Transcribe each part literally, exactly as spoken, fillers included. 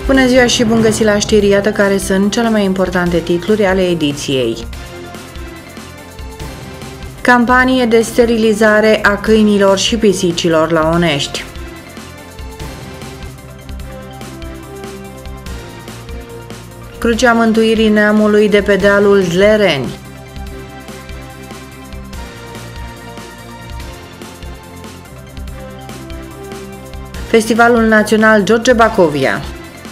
Bună ziua și bun găsit la știri, iată care sunt cele mai importante titluri ale ediției. Campanie de sterilizare a câinilor și pisicilor la Onești. Crucea Mântuirii Neamului de pe dealul Zlereni. Festivalul Național George Bacovia.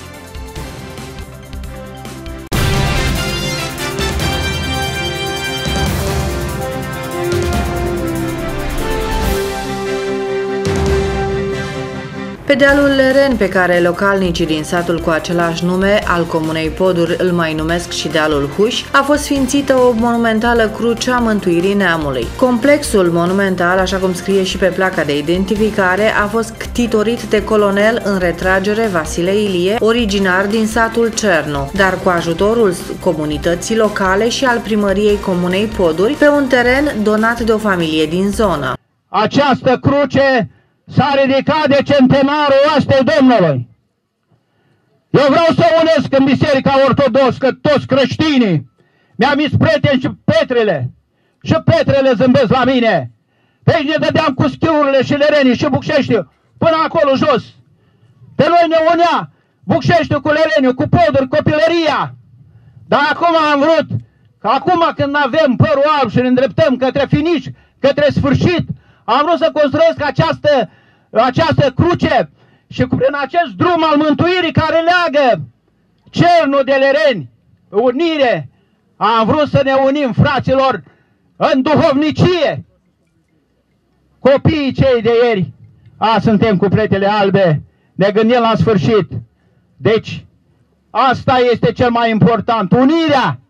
Pe dealul Lereni, pe care localnicii din satul cu același nume al comunei Poduri îl mai numesc și dealul Huș, a fost sfințită o monumentală cruce a Mântuirii Neamului. Complexul monumental, așa cum scrie și pe placa de identificare, a fost ctitorit de colonel în retragere Vasile Ilie, originar din satul Cernu, dar cu ajutorul comunității locale și al primăriei comunei Poduri, pe un teren donat de o familie din zonă. Această cruce s-a ridicat de centenarul oastei Domnului. Eu vreau să unesc în Biserica Ortodoxă toți creștinii. Mi-am zis prieteni și Petrele. Și Petrele zâmbesc la mine. Pe aici ne dădeam cu schiurile și Lerenii și Bucșeștiu până acolo jos. Pe noi ne unea Bucșeștiu cu Lereniu, cu Poduri, copilăria. Dar acum am vrut, că acum când avem părul alb și ne îndreptăm către finish, către sfârșit, am vrut să construiesc această, această cruce și prin acest drum al mântuirii care leagă Cernu de Lereni, unire, am vrut să ne unim, fraților, în duhovnicie. Copiii cei de ieri, a, suntem cu pletele albe, ne gândim la sfârșit. Deci, asta este cel mai important, unirea.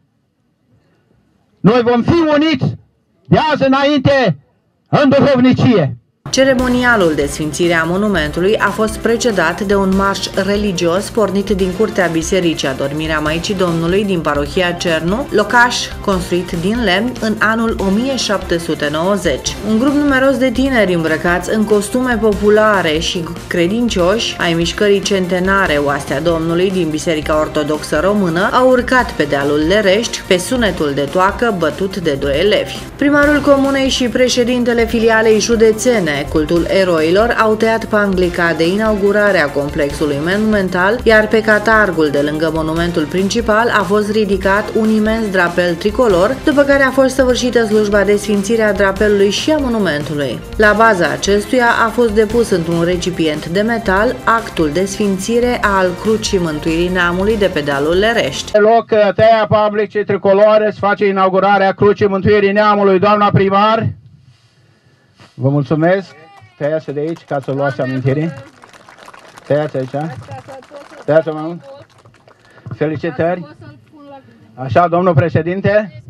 Noi vom fi uniți de azi înainte în duhovnicie. Ceremonialul de sfințire a monumentului a fost precedat de un marș religios pornit din curtea Bisericii Adormirea Maicii Domnului din parohia Cernu, locaș construit din lemn în anul o mie șapte sute nouăzeci. Un grup numeros de tineri îmbrăcați în costume populare și credincioși ai mișcării centenare Oastea Domnului din Biserica Ortodoxă Română au urcat pe dealul Lerești pe sunetul de toacă bătut de doi elevi. Primarul comunei și președintele filialei județene Cultul Eroilor au tăiat panglica de inaugurare a complexului monumental, iar pe catargul de lângă monumentul principal a fost ridicat un imens drapel tricolor, după care a fost săvârșită slujba de sfințire a drapelului și a monumentului. La baza acestuia a fost depus într-un recipient de metal actul de sfințire al Crucii Mântuirii Neamului de pe dealul Lerești. În loc tăia panglicii tricolore se face inaugurarea Crucii Mântuirii Neamului, doamna primar. Vă mulțumesc. Tăiați de aici ca să luați amintire. Tăiați aici. Tăiați mai mult. Felicitări. Așa, domnul președinte.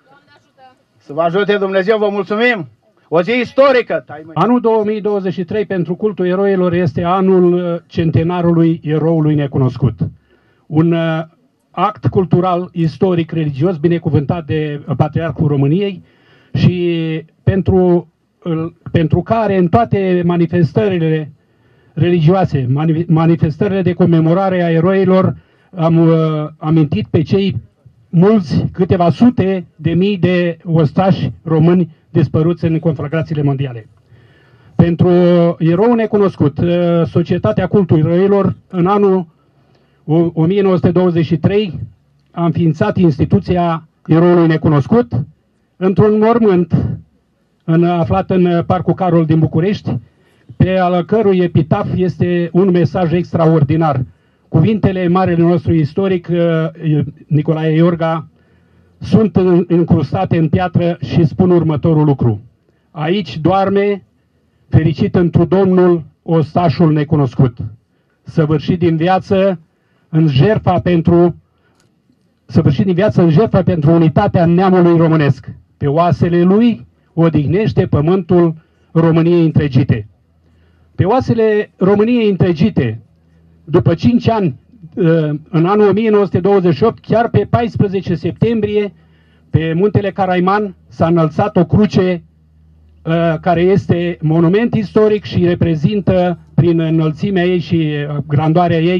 Să vă ajute Dumnezeu, vă mulțumim. O zi istorică. Anul două mii douăzeci și trei pentru cultul eroilor este anul centenarului eroului necunoscut. Un act cultural, istoric, religios, binecuvântat de Patriarhul României și pentru pentru care în toate manifestările religioase, manifestările de comemorare a eroilor, am uh, amintit pe cei mulți, câteva sute de mii de ostași români dispăruți în conflagrațiile mondiale. Pentru erou necunoscut, uh, Societatea Cultului Eroilor, în anul o mie nouă sute douăzeci și trei, a înființat instituția Eroului Necunoscut într-un mormânt În, aflat în Parcul Carol din București, pe al cărui epitaf este un mesaj extraordinar. Cuvintele marele nostru istoric, Nicolae Iorga, sunt încrustate în piatră și spun următorul lucru. Aici doarme, fericit întru Domnul, ostașul necunoscut, săvârșit din viață în jertfa pentru, săvârșit din viață în jertfa pentru unitatea neamului românesc. Pe oasele lui odihnește pământul României întregite. Pe oasele României întregite, după cinci ani, în anul o mie nouă sute douăzeci și opt, chiar pe paisprezece septembrie, pe muntele Caraiman s-a înălțat o cruce care este monument istoric și reprezintă prin înălțimea ei și grandoarea ei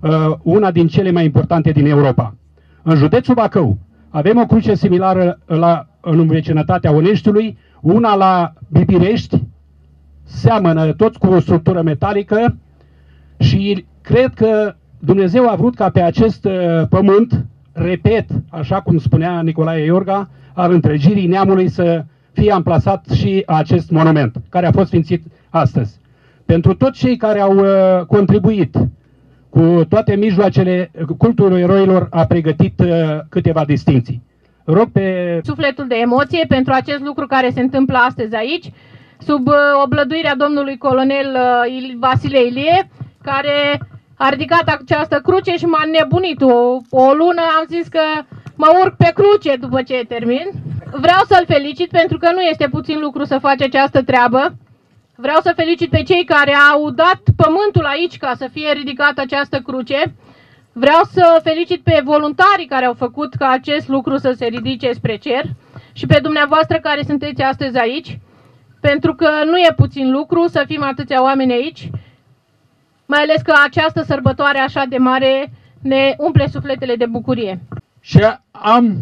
una din cele mai importante din Europa. În județul Bacău avem o cruce similară la, în vecinătatea Oneștiului, una la Bibirești, seamănă toți cu o structură metalică și cred că Dumnezeu a vrut ca pe acest pământ, repet, așa cum spunea Nicolae Iorga, al întregirii neamului, să fie amplasat și acest monument, care a fost sfințit astăzi. Pentru toți cei care au uh, contribuit cu toate mijloacele, cultul eroilor a pregătit uh, câteva distinții. Rog pe sufletul de emoție pentru acest lucru care se întâmplă astăzi aici, sub uh, oblăduirea domnului colonel uh, Vasile Ilie, care a ridicat această cruce și m-a înnebunit. O, o lună am zis că mă urc pe cruce după ce termin. Vreau să-l felicit pentru că nu este puțin lucru să faci această treabă. Vreau să felicit pe cei care au dat pământul aici ca să fie ridicată această cruce. Vreau să felicit pe voluntarii care au făcut ca acest lucru să se ridice spre cer și pe dumneavoastră care sunteți astăzi aici, pentru că nu e puțin lucru să fim atâția oameni aici, mai ales că această sărbătoare așa de mare ne umple sufletele de bucurie. Și am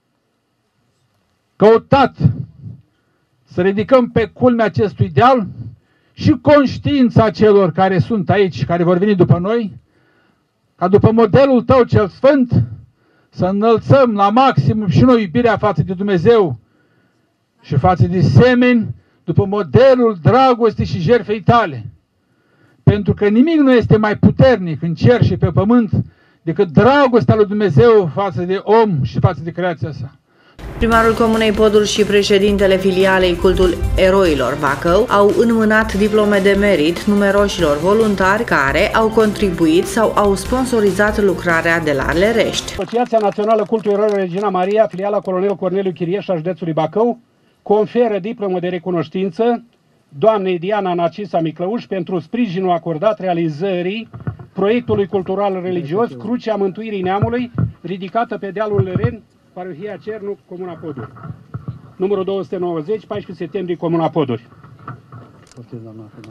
căutat să ridicăm pe culmea acestui deal și conștiința celor care sunt aici, care vor veni după noi, ca după modelul tău cel sfânt să înălțăm la maximum și noi iubirea față de Dumnezeu și față de semeni, după modelul dragostei și jertfei tale. Pentru că nimic nu este mai puternic în cer și pe pământ decât dragostea lui Dumnezeu față de om și față de creația sa. Primarul Comunei Podul și președintele filialei Cultul Eroilor Bacău au înmânat diplome de merit numeroșilor voluntari care au contribuit sau au sponsorizat lucrarea de la Lerești. Asociația Națională Cultul Eroilor Regina Maria, filiala Colonel Corneliu Chirieș a județului Bacău, conferă diplomă de recunoștință doamnei Diana Narcisa Miclăuș pentru sprijinul acordat realizării proiectului cultural religios Crucea Mântuirii Neamului, ridicată pe dealul Lereni, Parohia Cernu, Comuna Poduri. Numărul două sute nouăzeci, paisprezece septembrie, Comuna Poduri. Felicitări.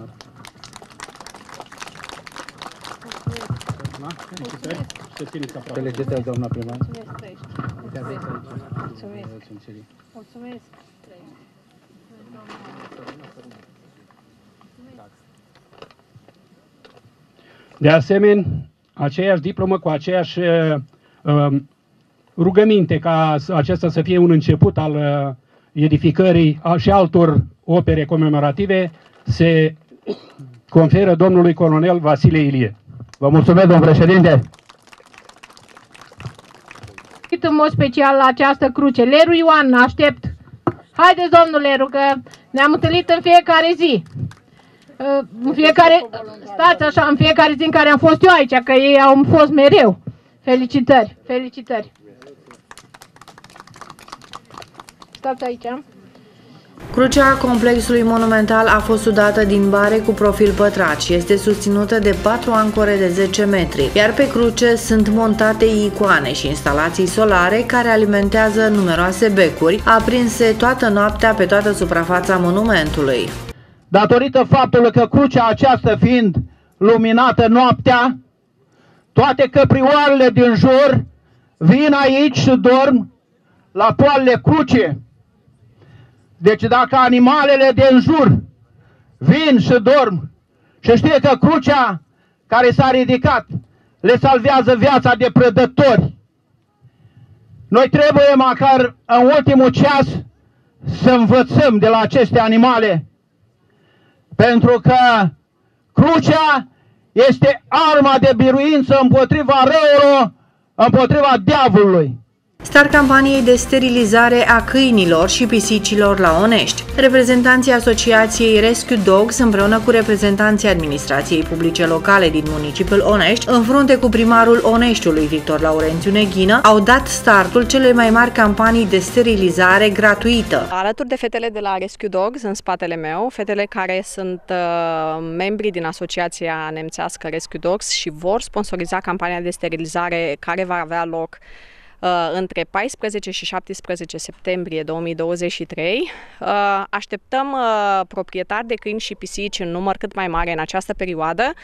Felicitări, doamna primar. Mulțumesc. Mulțumesc. De asemenea, aceeași diplomă cu aceeași uh, rugăminte ca acesta să fie un început al uh, edificării a, și altor opere comemorative se conferă domnului colonel Vasile Ilie. Vă mulțumesc, domnul președinte. În mod special la această cruce. Leru Ioan, aștept. Haideți, domnule Leru, că ne-am întâlnit în fiecare zi. În fiecare, stați așa, în fiecare zi în care am fost eu aici, că ei au fost mereu. Felicitări, felicitări. Stați aici. Crucea complexului monumental a fost sudată din bare cu profil pătrat și este susținută de patru ancore de zece metri, iar pe cruce sunt montate icoane și instalații solare care alimentează numeroase becuri, aprinse toată noaptea pe toată suprafața monumentului. Datorită faptului că crucea aceasta fiind luminată noaptea, toate căprioarele din jur vin aici și dorm la poalele crucii. Deci dacă animalele din jur vin și dorm și știe că crucea care s-a ridicat le salvează viața de prădători, noi trebuie măcar în ultimul ceas să învățăm de la aceste animale, pentru că crucea este arma de biruință împotriva răului, împotriva diavolului. Start campaniei de sterilizare a câinilor și pisicilor la Onești. Reprezentanții Asociației Rescue Dogs împreună cu reprezentanții Administrației Publice Locale din municipiul Onești, în frunte cu primarul Oneștiului Victor Laurențiu Neghină, au dat startul celei mai mari campanii de sterilizare gratuită. Alături de fetele de la Rescue Dogs, în spatele meu, fetele care sunt uh, membri din Asociația Nemțească Rescue Dogs și vor sponsoriza campania de sterilizare care va avea loc între paisprezece și șaptesprezece septembrie două mii douăzeci și trei. Așteptăm proprietari de câini și pisici în număr cât mai mare în această perioadă.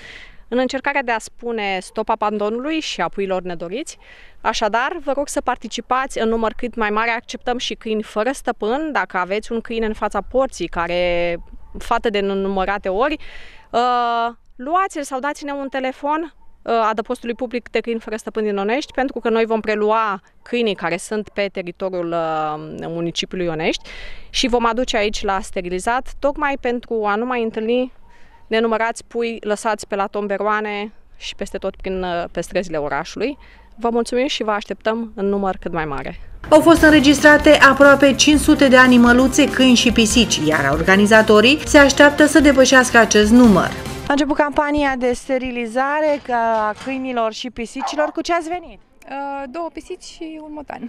în încercarea de a spune stop abandonului și a puiilor nedoriți. Așadar, vă rog să participați în număr cât mai mare, acceptăm și câini fără stăpân. Dacă aveți un câine în fața porții care fată de nenumărate ori, uh, luați-l sau dați-ne un telefon uh, adăpostului public de câini fără stăpân din Onești, pentru că noi vom prelua câinii care sunt pe teritoriul uh, municipiului Onești și vom aduce aici la sterilizat, tocmai pentru a nu mai întâlni nenumărați pui lăsați pe la tomberoane și peste tot prin, uh, pe străzile orașului. Vă mulțumim și vă așteptăm în număr cât mai mare. Au fost înregistrate aproape cinci sute de animăluțe, câini și pisici, iar organizatorii se așteaptă să depășească acest număr. A început campania de sterilizare a câinilor și pisicilor. Cu ce ați venit? Uh, două pisici și un motan.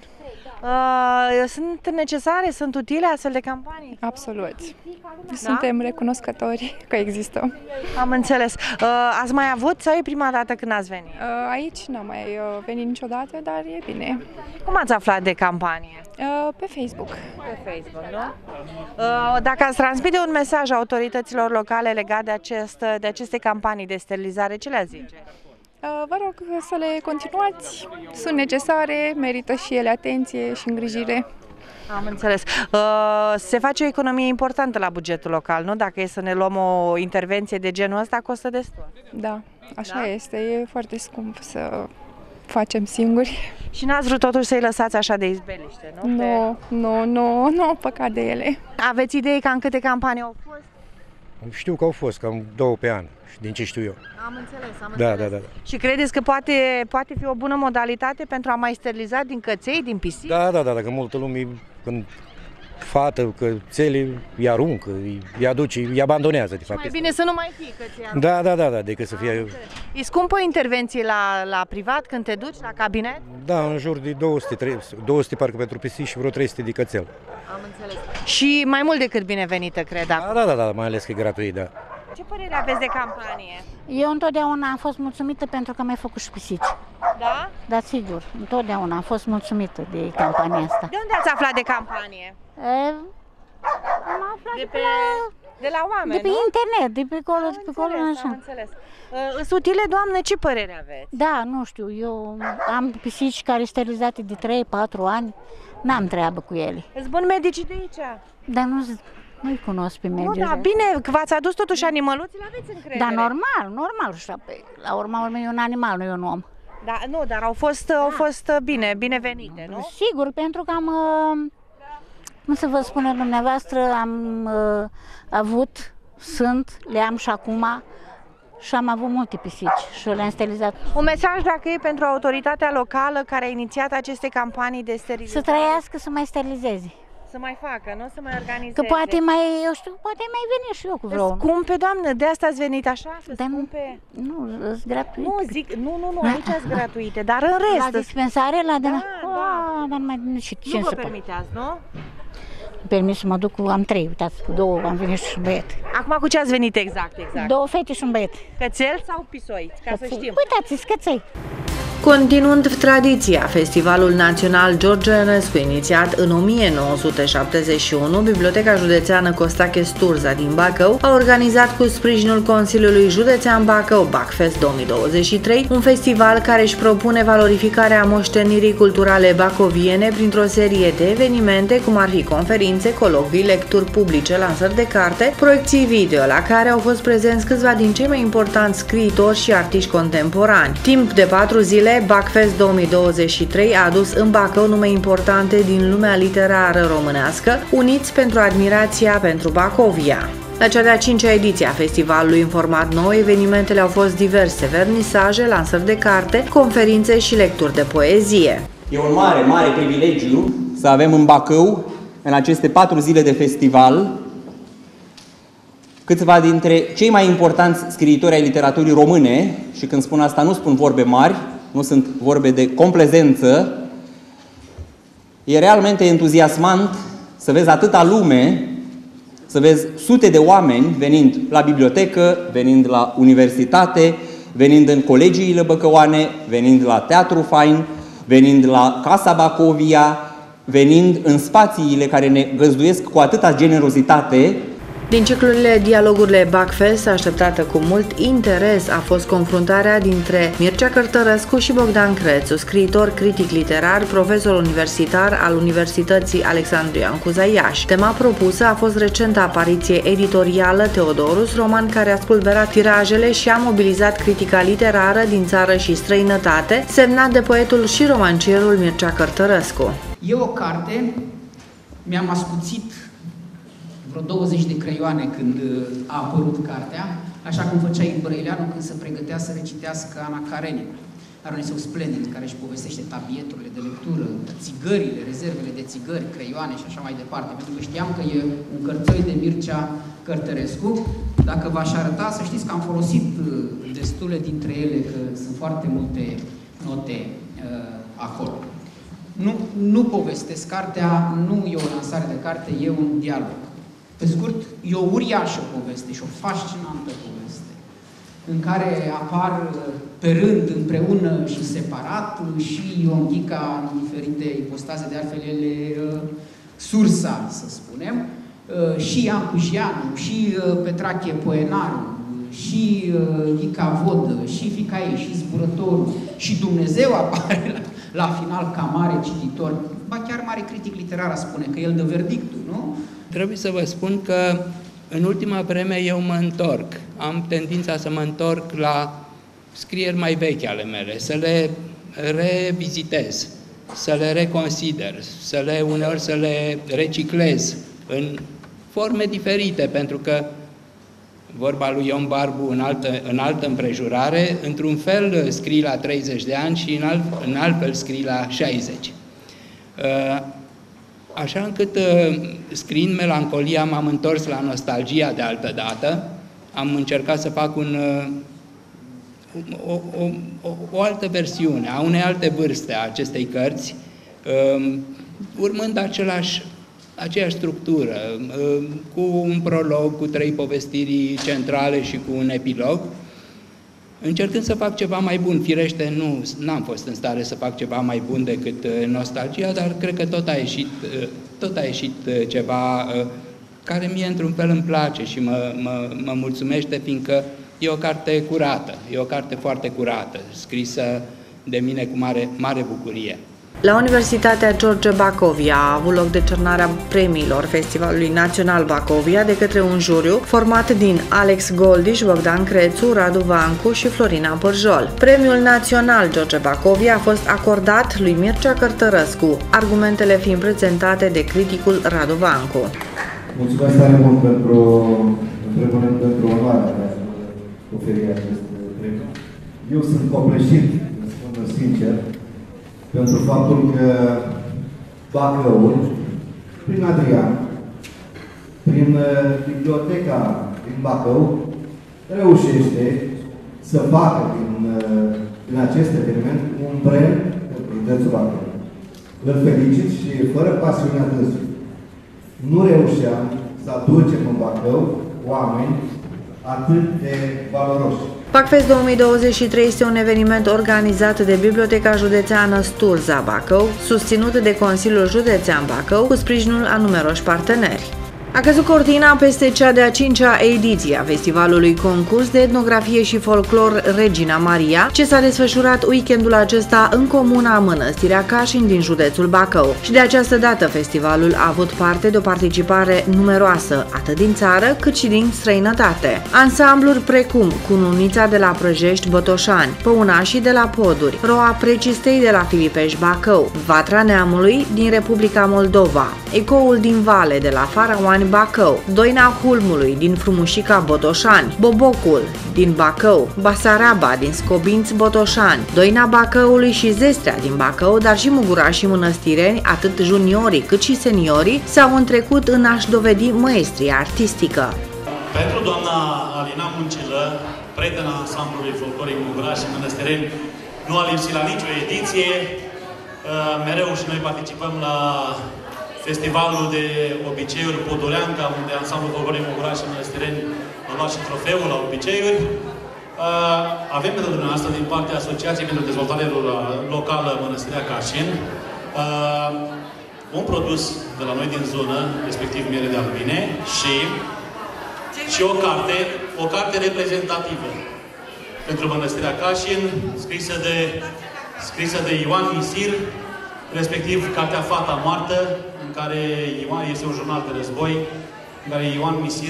Uh, sunt necesare, sunt utile astfel de campanii? Absolut. Da? Suntem recunoscători că există. Am înțeles. Uh, ați mai avut sau e prima dată când ați venit? Uh, aici n-am mai uh, venit niciodată, dar e bine. Cum ați aflat de campanie? Uh, pe Facebook. Pe Facebook, nu? Uh, dacă ați transmite un mesaj autorităților locale legat de, acest, de aceste campanii de sterilizare, ce le zice? Vă rog să le continuați, sunt necesare, merită și ele atenție și îngrijire. Am înțeles. Se face o economie importantă la bugetul local, nu? Dacă e să ne luăm o intervenție de genul ăsta, costă destul. Da, așa da? este, e foarte scump să facem singuri. Și n-ați vrut totuși să-i lăsați așa de izbeliște, nu? Nu, nu, nu, nu, păcat de ele. Aveți idee cam câte campanii au fost? Știu că au fost, cam două pe an, din ce știu eu. Am înțeles, am da, înțeles. Da, da, da. Și credeți că poate, poate fi o bună modalitate pentru a mai steriliza din căței, din pisici? Da, da, da, dacă multă lume, când fată cățele, îi aruncă, îi aduce, îi abandonează, de fapt. Mai bine să nu mai fie căței. Da, da, da, da, decât să fie... E scumpă intervenție la, la privat când te duci, la cabinet? Da, în jur de două sute, trei sute, două sute parcă pentru pisici și vreo trei sute de cățel. Am înțeles. Și mai mult decât binevenită, cred. Da, da, da, da, mai ales că e gratuit, da. Ce părere aveți de campanie? Eu întotdeauna am fost mulțumită pentru că mi-ai făcut și pisici. Da? Da, sigur. Întotdeauna am fost mulțumită de campania asta. De unde ați aflat de campanie? E, am aflat de, pe, de, la, de la oameni, de pe nu? internet, de pe acolo, am de pe acolo, înțeles, așa. Am înțeles. Sunt utile, doamnă, ce părere aveți? Da, nu știu, eu am pisici care sunt sterilizate de trei patru ani, n-am treabă cu ele. Îți bun medicii de aici? Dar nu Nu-i cunosc pe medici. Nu, da, bine, că v-ați adus totuși animăluții, aveți încredere. Da, normal, normal. La urma urmei e un animal, nu e un om. Da, nu, dar au fost, da. au fost bine, binevenite, nu? Sigur, pentru că am, cum să vă spune dumneavoastră, am uh, avut, sunt, le am și acum și am avut multe pisici și le-am sterilizat. Un mesaj dacă e pentru autoritatea locală care a inițiat aceste campanii de sterilizare? Să trăiască, să mai sterilizeze. Să mai facă, nu? Să mai organizeze. Că poate mai, eu știu, poate mai veni și eu cu vreo. Scumpe, doamnă, de asta ați venit așa? Dar scumpe? Nu, sunt gratuite. Nu, zic, nu, nu, nu, aici sunt gratuite, dar în rest. La dispensare, la de da, la... da. Oh, dar nu mai și ce nu vă să permiteați, nu? Permis să mă duc cu, am trei, uitați, cu două, am venit și un băiet. Acum cu ce ați venit exact, exact? Două fete și un băiet. Cățel sau pisoi, ca Căței. să știm. Uitați, scăței. Continuând tradiția, Festivalul Național George Enescu, inițiat în o mie nouă sute șaptezeci și unu, Biblioteca Județeană Costache Sturza din Bacău a organizat cu sprijinul Consiliului Județean Bacău Bacfest două mii douăzeci și trei, un festival care își propune valorificarea moștenirii culturale bacoviene printr-o serie de evenimente, cum ar fi conferințe, colocvii, lecturi publice, lansări de carte, proiecții video, la care au fost prezenți câțiva din cei mai importanți scriitori și artiști contemporani. Timp de patru zile, Bacfest două mii douăzeci și trei a adus în Bacău nume importante din lumea literară românească, uniți pentru admirația pentru Bacovia. La cea de-a cincea ediție a festivalului în format nou, evenimentele au fost diverse, vernisaje, lansări de carte, conferințe și lecturi de poezie. E un mare, mare privilegiu să avem în Bacău, în aceste patru zile de festival, câțiva dintre cei mai importanți scriitori ai literaturii române, și când spun asta nu spun vorbe mari, nu sunt vorbe de complezență. E realmente entuziasmant să vezi atâta lume, să vezi sute de oameni venind la bibliotecă, venind la universitate, venind în colegiile băcăoane, venind la Teatru Fain, venind la Casa Bacovia, venind în spațiile care ne găzduiesc cu atâta generozitate. Din ciclurile Dialogurile Bacfest, așteptată cu mult interes, a fost confruntarea dintre Mircea Cărtărescu și Bogdan Crețu, scriitor, critic literar, profesor universitar al Universității Alexandru Ioan Cuza Iași. Tema propusă a fost recenta apariție editorială Teodorus, roman care a spulberat tirajele și a mobilizat critica literară din țară și străinătate, semnat de poetul și romancierul Mircea Cărtărescu. E o carte, mi-am ascuțit vreo douăzeci de creioane când a apărut cartea, așa cum făcea Brăileanu când se pregătea să recitească Ana Karenina. Are un eseu splendid care își povestește tabieturile de lectură, țigările, rezervele de țigări, creioane și așa mai departe. Pentru că știam că e un cărțoi de Mircea Cărtărescu. Dacă v-aș arăta, să știți că am folosit destule dintre ele, că sunt foarte multe note uh, acolo. Nu, nu povestesc cartea, nu e o lansare de carte, e un dialog. Pe scurt, e o uriașă poveste și o fascinantă poveste, în care apar pe rând, împreună și separat, și Ion Ghica în diferite ipostaze, de altfel ele sursa, să spunem, și Ian Cujianu, și Petrache Poenaru, și Ghica Vodă, și fiica ei, și Zburătorul, și Dumnezeu apare la, la final ca mare cititor, ba chiar mare critic literar, spune că el dă verdictul, nu? Trebuie să vă spun că în ultima vreme eu mă întorc. Am tendința să mă întorc la scrieri mai vechi ale mele, să le revizitez, să le reconsider, să le, uneori să le reciclez în forme diferite, pentru că vorba lui Ion Barbu în altă, în altă împrejurare, într-un fel scrii la treizeci de ani și în alt, în alt fel scrii la șaizeci. Așa încât, scriind Melancolia, m-am întors la nostalgia de altă dată, am încercat să fac un, o, o, o, o altă versiune, a unei alte vârste a acestei cărți, urmând același, aceeași structură, cu un prolog, cu trei povestiri centrale și cu un epilog, încercând să fac ceva mai bun. Firește, nu n-am fost în stare să fac ceva mai bun decât nostalgia, dar cred că tot a ieșit, tot a ieșit ceva care mie într-un fel îmi place și mă, mă, mă mulțumește, fiindcă e o carte curată, e o carte foarte curată, scrisă de mine cu mare, mare bucurie. La Universitatea George Bacovia a avut loc decernarea premiilor Festivalului Național Bacovia de către un juriu format din Alex Goldiș, Bogdan Crețu, Radu Vancu și Florina Pârjol. Premiul Național George Bacovia a fost acordat lui Mircea Cărtărescu, argumentele fiind prezentate de criticul Radu Vancu. Mulțumesc tare mult pentru, pentru onoarea de a oferi acest premiu. Eu sunt copleșit, spun sincer, pentru faptul că Bacăul, prin Adrian, prin biblioteca din Bacău, reușește să facă din, din acest eveniment un brand pentru județul Bacău. Îl felicit și fără pasiunea dânsului nu reușeam să aducem în Bacău oameni atât de valoroși. Bacfest două mii douăzeci și trei este un eveniment organizat de Biblioteca Județeană Sturza Bacău, susținut de Consiliul Județean Bacău, cu sprijinul a numeroși parteneri. A căzut cortina peste cea de-a cincea ediție a festivalului concurs de etnografie și folclor Regina Maria, ce s-a desfășurat weekendul acesta în comuna Mănăstirea Cașin din județul Bacău. Și de această dată festivalul a avut parte de o participare numeroasă, atât din țară cât și din străinătate. Ansambluri precum Cununița de la Prăjești Botoșani, Păunașii de la Poduri, Roa Precistei de la Filipești Bacău, Vatra Neamului din Republica Moldova, Ecoul din Vale de la Faraoani Bacău, Doina Hulmului din Frumușica Botoșani, Bobocul din Bacău, Basaraba din Scobinți Botoșani, Doina Bacăului și Zestrea din Bacău, dar și mugurașii mănăstireni, atât juniorii cât și seniorii, s-au întrecut în a-și dovedi maestria artistică. Pentru doamna Alina Muncilă, prietena ansamblului folcloric mugurași și mănăstireni, nu a lipsit la nicio ediție. Mereu și noi participăm la festivalul de obiceiuri Podoleanca, unde ansamblul folcloric mugurași și mănăstireni a luat și trofeul la obiceiuri. Avem pentru dumneavoastră din partea Asociației pentru Dezvoltare Locală Mănăstirea Cașin un produs de la noi din zonă, respectiv miere de albine și și o carte, o carte reprezentativă pentru Mănăstirea Cașin, scrisă de, scrisă de Ioan Misir, respectiv cartea Fata Moartă, în care Ioan, este un jurnal de război, în care Ioan Misir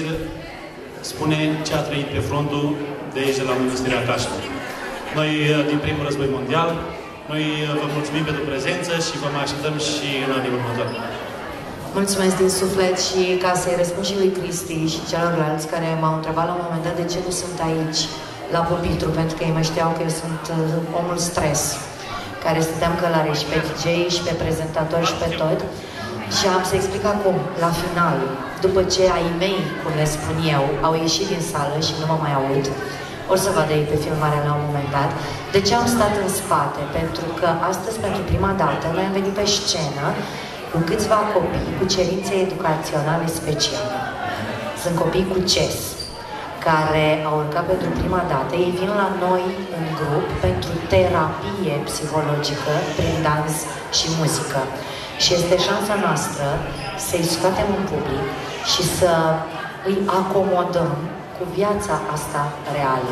spune ce a trăit pe frontul de aici, de la Mănăstirea Cașin. Noi, din primul război mondial, noi vă mulțumim pentru prezență și vă mai așteptăm și în anii următori. Mulțumesc din suflet și ca să-i răspund și lui Cristi și celorlalți care m-au întrebat la un moment dat de ce nu sunt aici la pupitru, pentru că ei mă știau că eu sunt uh, omul stres, care stăteam călare și pe D J și pe prezentator și pe tot. Și am să explic acum, la final, după ce ai mei, cum le spun eu, au ieșit din sală și nu mă mai aud, o să vadă ei pe filmare la un moment dat, de ce am stat în spate? Pentru că astăzi, pentru prima dată, noi am venit pe scenă cu câțiva copii cu cerințe educaționale speciale. Sunt copii cu C E S, care au urcat pentru prima dată. Ei vin la noi în grup pentru terapie psihologică prin dans și muzică. Și este șansa noastră să-i scoatem în public și să îi acomodăm cu viața asta reală.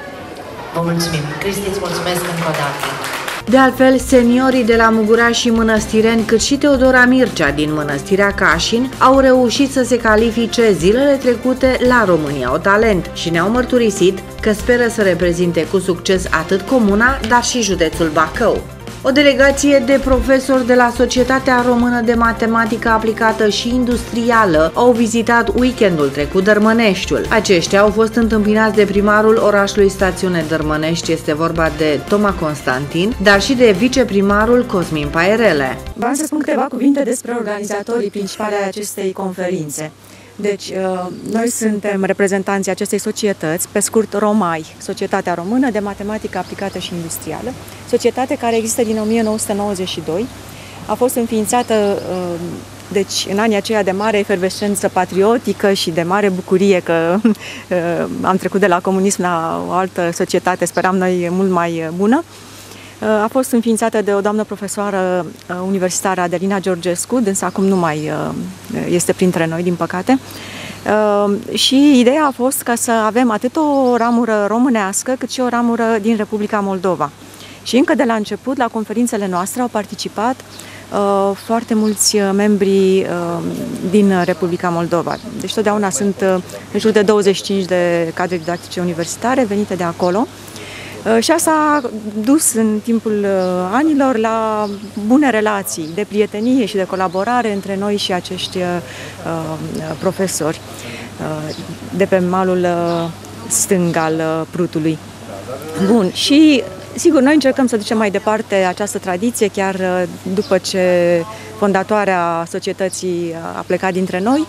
Vă mulțumim! Cristi, îți mulțumesc încă o dată! De altfel, seniorii de la Mugurași și Mănăstireni, cât și Teodora Mircea din Mănăstirea Cașin, au reușit să se califice zilele trecute la România au Talent și ne-au mărturisit că speră să reprezinte cu succes atât comuna, dar și județul Bacău. O delegație de profesori de la Societatea Română de Matematică Aplicată și Industrială au vizitat weekendul trecut Dărmăneștiul. Aceștia au fost întâmpinați de primarul orașului Stațiune Dărmănești, este vorba de Toma Constantin, dar și de viceprimarul Cosmin Paierele. Vreau să spun câteva cuvinte despre organizatorii principali ai acestei conferințe. Deci, noi suntem reprezentanții acestei societăți, pe scurt ROMAI, Societatea Română de Matematică Aplicată și Industrială, societate care există din o mie nouă sute nouăzeci și doi, a fost înființată deci, în anii aceia de mare efervescență patriotică și de mare bucurie că am trecut de la comunism la o altă societate, speram noi, mult mai bună. A fost înființată de o doamnă profesoară universitară, Adelina Georgescu, însă acum nu mai este printre noi, din păcate. Și ideea a fost ca să avem atât o ramură românească, cât și o ramură din Republica Moldova. Și încă de la început, la conferințele noastre, au participat foarte mulți membri din Republica Moldova. Deci totdeauna sunt în jur de douăzeci și cinci de cadre didactice universitare venite de acolo. Și asta a dus în timpul anilor la bune relații de prietenie și de colaborare între noi și acești profesori de pe malul stâng al Prutului. Bun, și sigur, noi încercăm să ducem mai departe această tradiție, chiar după ce fondatoarea societății a plecat dintre noi.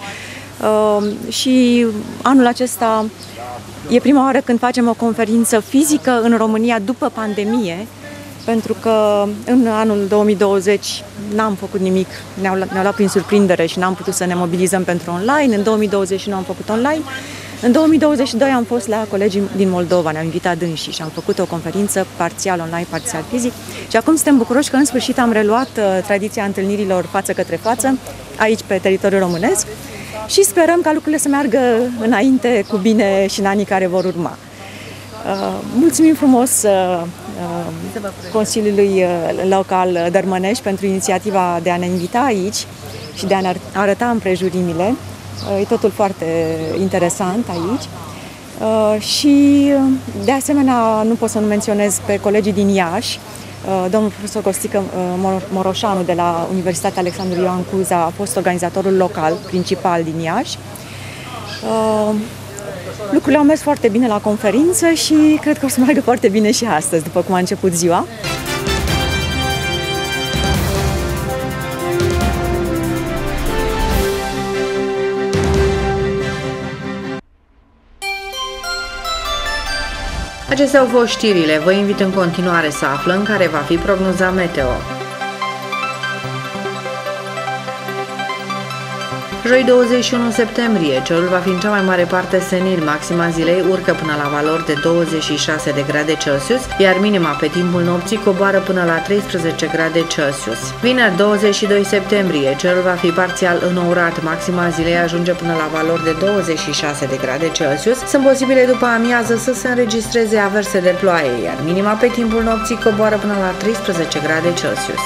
Și anul acesta e prima oară când facem o conferință fizică în România după pandemie, pentru că în anul două mii douăzeci n-am făcut nimic, ne-au ne luat prin surprindere și n-am putut să ne mobilizăm pentru online. În două mii douăzeci și unu am făcut online. În două mii douăzeci și doi am fost la colegii din Moldova, ne-au invitat dânsii și am făcut o conferință parțial online, parțial fizic. Și acum suntem bucuroși că în sfârșit am reluat uh, tradiția întâlnirilor față către față, aici pe teritoriul românesc. Și sperăm ca lucrurile să meargă înainte cu bine și în anii care vor urma. Mulțumim frumos Consiliului Local Dărmănești pentru inițiativa de a ne invita aici și de a ne arăta împrejurimile. E totul foarte interesant aici. Și de asemenea nu pot să nu menționez pe colegii din Iași. Domnul profesor Costică Moroșanu de la Universitatea Alexandru Ioan Cuza a fost organizatorul local principal din Iași. Lucrurile au mers foarte bine la conferință și cred că o să meargă foarte bine și astăzi, după cum a început ziua. Acestea au fost știrile. Vă invit în continuare să aflăm care va fi prognoza meteo. Joi douăzeci și unu septembrie, cerul va fi în cea mai mare parte senin, maxima zilei urcă până la valori de douăzeci și șase de grade Celsius, iar minima pe timpul nopții coboară până la treisprezece grade Celsius. Vineri douăzeci și doi septembrie, cerul va fi parțial înourat, maxima zilei ajunge până la valori de douăzeci și șase de grade Celsius. Sunt posibile după amiază să se înregistreze averse de ploaie, iar minima pe timpul nopții coboară până la treisprezece grade Celsius.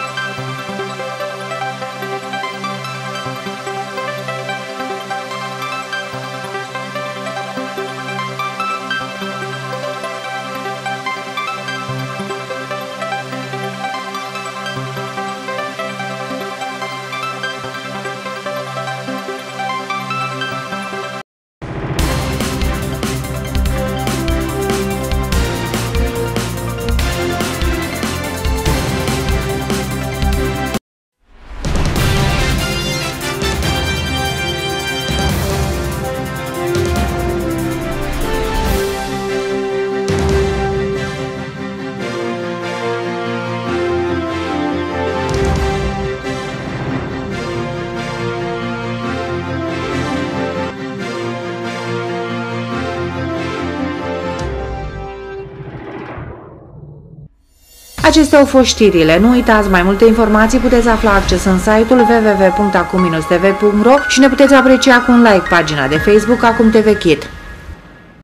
Acestea au fost știrile. Nu uitați, mai multe informații puteți afla accesând site-ul w w w punct acum t v punct ro și ne puteți aprecia cu un like pagina de Facebook Acum T V Kid.